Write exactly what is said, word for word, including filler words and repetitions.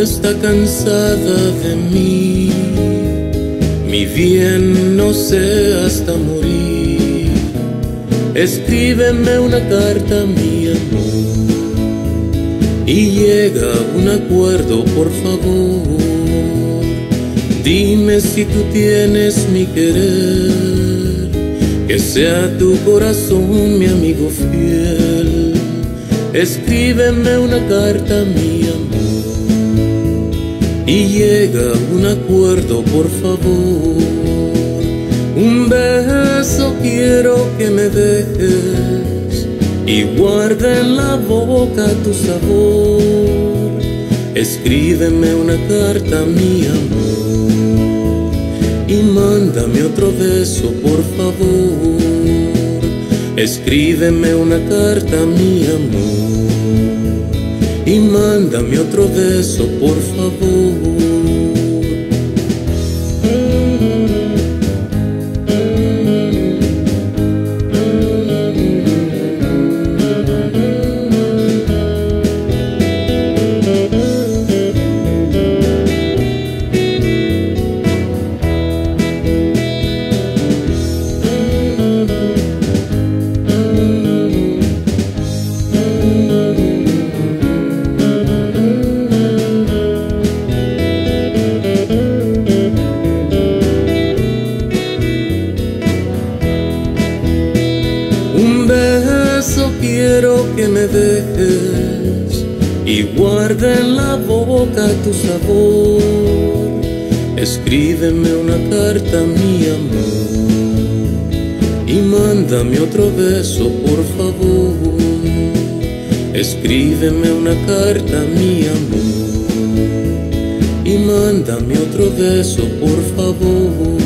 está cansada de mí. Mi bien, no sé hasta morir. Escríbeme una carta, mi amor, y llega a un acuerdo, por favor. Dime si tú tienes mi querer, que sea tu corazón mi amigo fiel. Escríbeme una carta, mi amor, y llega a un acuerdo, por favor. Un beso quiero que me dejes y guarde en la boca tu sabor. Escríbeme una carta, mi amor, y mándame otro beso, por favor. Escríbeme una carta, mi amor, y mándame otro beso, por favor. Un beso quiero que me dejes y guarde en la boca tu sabor. Escríbeme una carta, mi amor, y mándame otro beso, por favor. Escríbeme una carta, mi amor, y mándame otro beso, por favor.